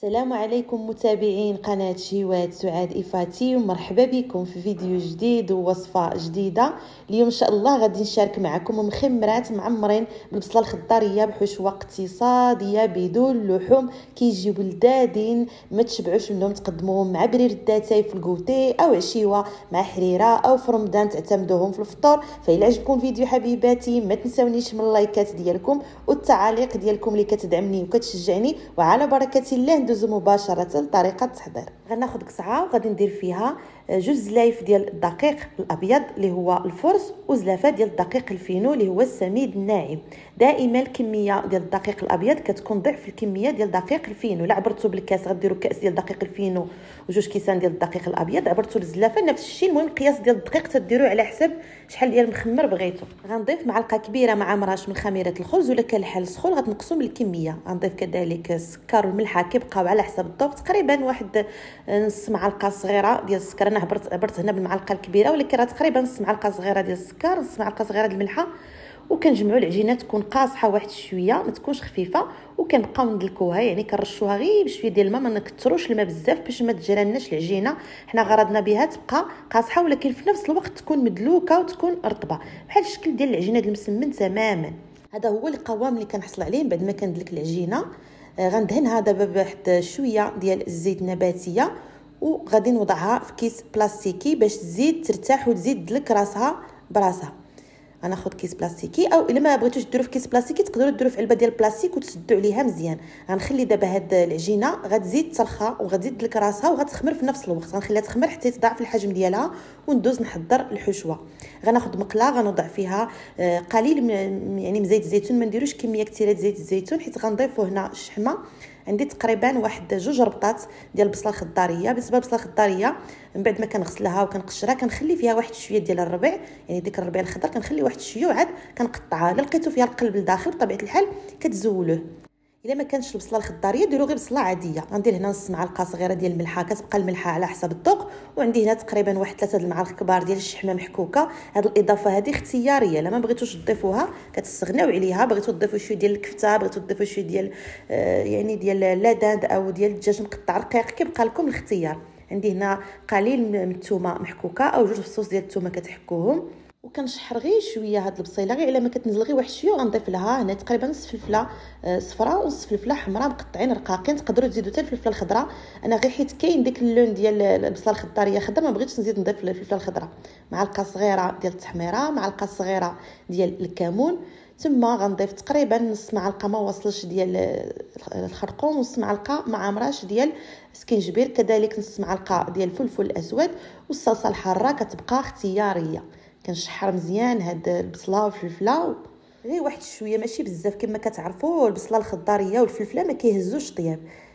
السلام عليكم متابعين قناة جواد سعاد إفاتي، ومرحبا بكم في فيديو جديد ووصفة جديدة. اليوم إن شاء الله غادي نشارك معكم مخمرات معمرين بالبصلة الخضارية بحشوة اقتصادية بدون لحوم، كيجيو لذاذين ما تشبعوش منهم. تقدموهم مع برير الداتاي في الكوتي او عشيوة مع حريرة او في رمضان تعتمدوهم في الفطور. فإلا عجبكم الفيديو حبيباتي ما تنسونيش من اللايكات ديالكم والتعاليق ديالكم اللي كتدعمني وكتشجعني. وعلى بركة الله ندوزو مباشرة لطريقة التحضير. غناخد قصعة وغادي ندير فيها جوج زلايف ديال الدقيق الابيض اللي هو الفرص، وزلافه ديال الدقيق الفينو اللي هو السميد الناعم. دائما الكميه ديال الدقيق الابيض كتكون ضعف الكميه ديال الدقيق الفينو. الا عبرتو بالكاس غديروا كاس ديال الدقيق الفينو وجوج كيسان ديال الدقيق الابيض. عبرتو بالزلافه نفس الشيء. المهم القياس ديال الدقيق تديروه على حسب شحال ديال مخمر بغيتو. غنضيف معلقه كبيره مع مراش من خميره الخبز، ولا كان الحال سخون غتنقصوا من الكميه. غنضيف كذلك السكر والملحه كيبقاو على حسب الذوق، تقريبا واحد نص معلقه صغيره ديال السكر. انا عبرت هنا بالمعلقه الكبيره، ولكن راه تقريبا نص معلقه صغيره ديال السكر، نص معلقه صغيره ديال الملحه. وكنجمعوا العجينه تكون قاصحه واحد شويه، ما تكونش خفيفه، وكنبقاو ندلكوها يعني كنرشوها غير بشويه ديال الماء، ما نكثروش الماء بزاف باش ما تجرالناش العجينه. حنا غرضنا بها تبقى قاصحه ولكن في نفس الوقت تكون مدلوكه وتكون رطبه بحال الشكل ديال العجينه المسمن تماما. هذا هو القوام اللي كنحصل عليه بعد ما كندلك العجينه. غندهنها دابا بواحد شويه ديال الزيت النباتيه، وغادي نوضعها في كيس بلاستيكي باش تزيد ترتاح وتزيد تدلك راسها براسها. غناخذ كيس بلاستيكي، او الا ما بغيتوش ديروا في كيس بلاستيكي تقدروا ديروا في علبه ديال البلاستيك وتسدوا عليها مزيان. غنخلي دابا هاد العجينه غتزيد ترخى وغتزيد تدلك راسها وغتخمر في نفس الوقت. غنخليها تخمر حتى تضاعف الحجم ديالها وندوز نحضر الحشوه. غناخذ مقله غنوضع فيها قليل من زيت الزيتون. ما نديروش كميه كثيره ديال زيت الزيتون حيت غنضيفوا هنا الشحمه. عندي تقريبا واحد جوج ربطات ديال البصله الخضاريه. بالنسبه للبصله الخضاريه من بعد ما كنغسلها وكنقشرها كنخلي فيها واحد شويه ديال الربيع، يعني ديك الربيع الخضر كنخلي واحد شويه وعاد كنقطعها. الا لقيتو فيها القلب الداخل بطبيعه الحال كتزولوه. الا ما كانش البصله الخضاريه ديروا غير بصله عاديه. غندير هنا نص معلقه صغيره ديال الملحه، كتبقى الملحه على حسب الذوق. وعندي هنا تقريبا واحد 3 المعالق كبار ديال الشحمه محكوكه. هذه الاضافه هذه اختياريه، الا ما بغيتوش تضيفوها كتستغناو عليها. بغيتو تضيفوا شويه ديال الكفته، بغيتو تضيفوا شويه ديال يعني ديال لاداد او ديال الدجاج مقطع رقيق، كيبقى لكم الاختيار. عندي هنا قليل من الثومه محكوكه او جوج فصوص ديال الثومه كتحكوهم. وكنشحر غير شويه هاد البصيله غير الا ما كتنزل غير واحد شويه. وغنضيف لها هنا تقريبا نص فلفله صفراء ونص فلفله حمراء مقطعين رقاقين. تقدروا تزيدوا حتى الفلفله الخضراء. انا غير حيت كاين ديك اللون ديال البصله الخضاريه خضر ما بغيتش نزيد نضيف الفلفله الخضراء. معلقه صغيره ديال التحميره، معلقه صغيره ديال الكمون، ثم غنضيف تقريبا نص معلقه ما وصلش ديال الخرقوم، ونص معلقه مع مراش ديال سكينجبير، كذلك نص معلقه ديال الفلفل الاسود. والصلصه الحاره كتبقى اختياريه. كنشحر مزيان هاد البصله والفلفله غير واحد شويه ماشي بزاف. كما كتعرفوا البصله الخضاريه والفلفله ما كيهزوش طياب.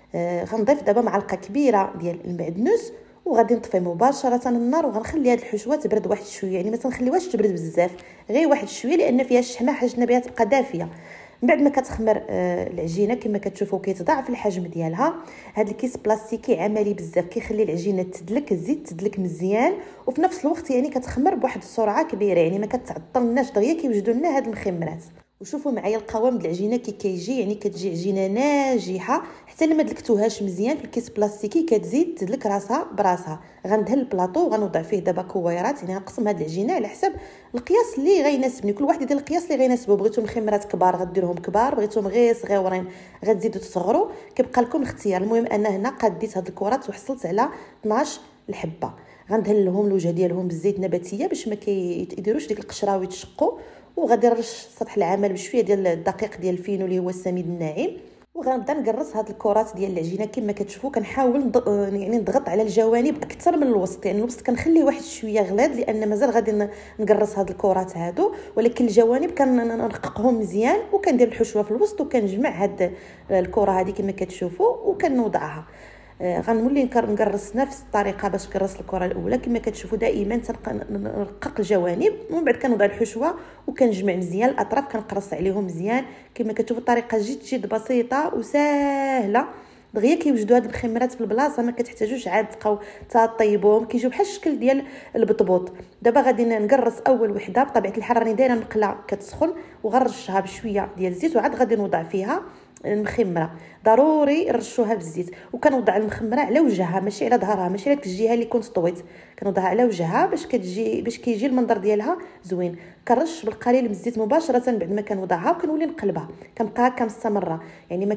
غنضيف دابا معلقه كبيره ديال المعدنوس، وغادي نطفي مباشره النار وغنخلي هاد الحشوه تبرد واحد شويه. يعني ما تنخليوهاش تبرد بزاف، غير واحد شويه لان فيها الشحمه حاجتنا بها تبقى دافيه. من بعد ما كتخمر العجينه كما كتشوفوا كيتضاعف الحجم ديالها. هذا الكيس بلاستيكي عملي بزاف، كيخلي العجينه تدلك، الزيت تدلك مزيان، وفي نفس الوقت يعني كتخمر بواحد السرعه كبيره، يعني ما كتعطلناش دغيا كيوجدوا لنا هاد المخمرات. وشوفوا معايا القوام ديال العجينه كي كيجي، يعني كتجي عجينه ناجحه حتى لما دلكتوهاش مزيان في الكيس بلاستيكي كتزيد تدلك راسها براسها. غندهن البلاطو وغنوضع فيه دابا كويرات، يعني غنقسم هاد العجينه على حسب القياس اللي غيناسبني. كل واحد يدير القياس اللي غيناسبو. بغيتو مخمرات كبار غديروهم كبار، بغيتوهم غير صغيورين غتزيدوا تصغروا، كيبقى لكم الاختيار. المهم انا هنا قديت هاد الكرات وحصلت على 12 الحبه. غندهن لهم الوجه ديالهم بالزيت النباتيه باش ما كيديروش ديك القشره ويتشقوا. وغادي نرش سطح العمل بشويه ديال الدقيق ديال الفينو اللي هو السميد الناعم. وغنبدا نقرص هاد الكرات ديال العجينه كما كتشوفوا. كنحاول يعني نضغط على الجوانب اكثر من الوسط، يعني الوسط كنخليه واحد شويه غليظ لان مازال غادي نقرص هاد الكرات هادو، ولكن الجوانب كنرققهم مزيان وكندير الحشوه في الوسط وكنجمع هاد الكره هذه كما كتشوفوا وكنوضعها. غنولي نقرص نفس الطريقه باش نقرص الكره الاولى كما كتشوفوا. دائما تنرقق الجوانب ومن بعد كنوضع الحشوه وكنجمع مزيان الاطراف كنقرص عليهم مزيان. كما كتشوفوا الطريقه جد بسيطه وسهله دغيا كيوجدوا هاد المخمرات في البلاصه، ما كتحتاجوش عاد تبقاو تطيبوهم، كيجيو بحال الشكل ديال البطبوط. دابا غادي نقرص اول وحده. بطبيعه الحال راني دايره المقله كتسخن وغنرشها بشويه ديال الزيت وعاد غادي نوضع فيها المخمره ضروري نرشوها بالزيت. وكنوضع المخمره على وجهها ماشي على ظهرها، ماشي على ديك الجهه اللي كنت طويت، كنوضعها على وجهها باش كيجي المنظر ديالها زوين. كنرش بالقليل من الزيت مباشره بعد ما كنوضعها وكنولي نقلبها. كنبقى هكا مستمره، يعني ما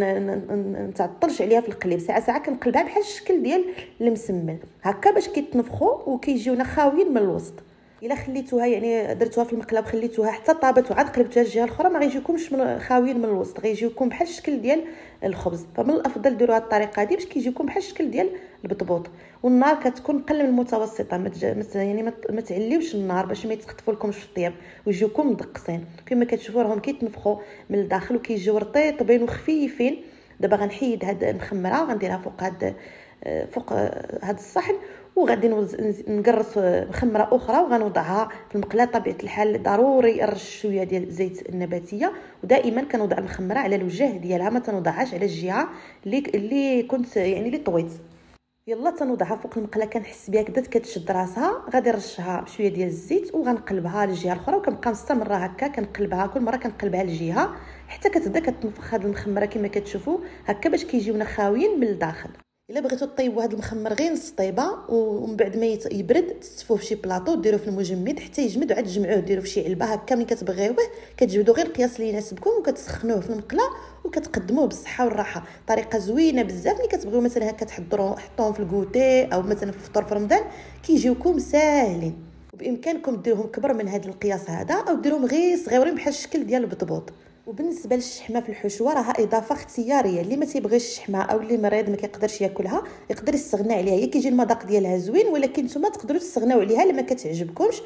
نتعطلش عليها في القليب. ساعه كنقلبها بحال الشكل ديال المسمن هكا باش كيتنفخوا وكيجيونا خاويين من الوسط. الا خليتوها يعني درتوها في المقلب خليتوها حتى طابت وعاد قلبتوها الجهه الاخرى ما غيجيكمش خاويين من الوسط، غيجيوكم بحال الشكل ديال الخبز. فمن الافضل ديروا هذه الطريقه هذه باش كيجيكم بحال الشكل ديال البطبوط. والنار كتكون قل من المتوسطه، يعني ما تعليوش النار باش ما يتخطفولكمش في الطياب ويجيوكم مدقسين. كما كتشوفوا راهم كيتنفخوا من الداخل وكيجيو رطيطبين وخفيفين. دابا غنحيد هاد المخمره غنديرها فوق هاد الصحن، وغادي نقرص مخمره اخرى وغنوضعها في المقله. طبيعه الحال ضروري نرش شويه ديال الزيت النباتيه، ودائما كنوضع المخمره على الوجه ديالها، ما تنوضعهاش على الجهه اللي كنت يعني اللي طويت. يلا تنوضعها فوق المقله، كنحس بها كدات كتشد راسها، غادي نرشها بشويه ديال الزيت وغنقلبها للجهه الاخرى، وكنبقى مستمره هكا كنقلبها كل مره كنقلبها للجهه حتى كتبدا كتنفخ هاد المخمره كما كتشوفوا هكا باش كيجيونا خاويين من الداخل. الا بغيتو طيبوا هذا المخمر غير نص طيبه ومن بعد ما يبرد تستفوه في شي بلاطو ديروه في المجمد حتى يجمد وعاد تجمعوه ديروه في شي علبه هكا. ملي كتبغيوه كتجبدوا غير القياس اللي يناسبكم وكتسخنوه في المقله وكتقدموه بالصحه والراحه. طريقه زوينه بزاف. ملي كتبغيو مثلا هكا حطوهم في الكوتي او مثلا في الفطور في رمضان كيجيوكم ساهلين. وبامكانكم ديروهم كبر من هذا القياس هذا او ديروهم غير صغيورين بحال الشكل ديال البطبوط. وبالنسبه للشحمه في الحشوه راها اضافه اختياريه، اللي ما تيبغيش الشحمه او اللي مريض ما كيقدرش ياكلها يقدر يستغنى عليها. هي كيجي المذاق ديالها زوين، ولكن نتوما تقدروا تستغناو عليها لما كتعجبكمش.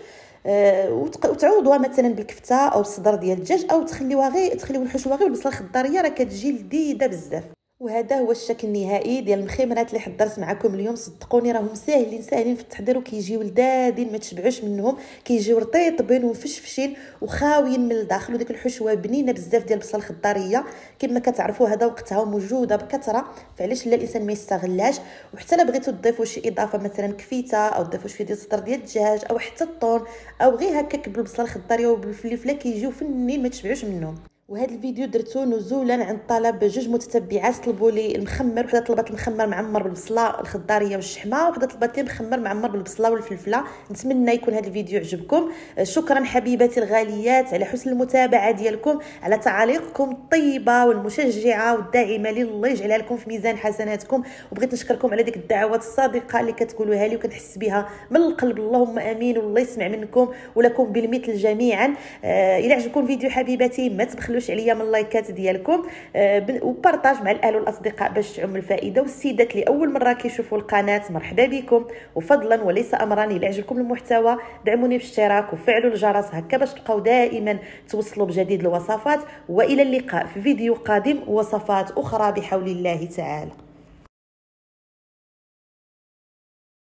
وتعوضوها مثلا بالكفته او الصدر ديال الدجاج، او تخليو الحشوه غير بالبصله الخضاريه، راه كتجي لذيذه بزاف. وهذا هو الشكل النهائي ديال المخمرات اللي حضرت معكم اليوم. صدقوني راهم ساهلين في التحضير وكيجيو لذاذين ما تشبعوش منهم، كيجيو رطيطبين ومفشفشين وخاويين من الداخل. وديك الحشوه بنينه بزاف ديال البصل الخضاريه كما كتعرفوا هذا وقتها موجوده بكثره، فعلاش لا الانسان ما يستغلهاش. وحتى لا بغيتوا تضيفوا شي اضافه مثلا كفيته او تضيفوا شويه ديال الصدر ديال الدجاج او حتى الطون او غير هكاك بالبصل الخضاريه وبالفلفله كيجيو فنين ما تشبعوش منهم. وهذا الفيديو درتو نزولا عن طلب جوج متتبعات طلبوا لي المخمر. وحده طلبت المخمر معمر بالبصله الخضاريه والشحمه، وحده طلبت لي مخمر معمر بالبصله والفلفله. نتمنى يكون هذا الفيديو عجبكم. شكرا حبيباتي الغاليات على حسن المتابعه ديالكم، على تعاليقكم الطيبه والمشجعه والداعمه لي، الله يجعلها لكم في ميزان حسناتكم. وبغيت نشكركم على ديك الدعوات الصادقه اللي كتقولوها لي وكنحس بها من القلب. اللهم امين، والله يسمع منكم ولكم بالمثل جميعا. الى عجبكم الفيديو حبيباتي ما تبخلوش عليا من اللايكات ديالكم وبارطاج مع الاهل والاصدقاء باش تعم الفائده. والسيدات اللي اول مره كيشوفوا القناه مرحبا بكم، وفضلا وليس امرا الى عجبكم المحتوى دعموني بالاشتراك وفعلوا الجرس هكا باش تبقاو دائما توصلوا بجديد الوصفات. والى اللقاء في فيديو قادم ووصفات اخرى بحول الله تعالى.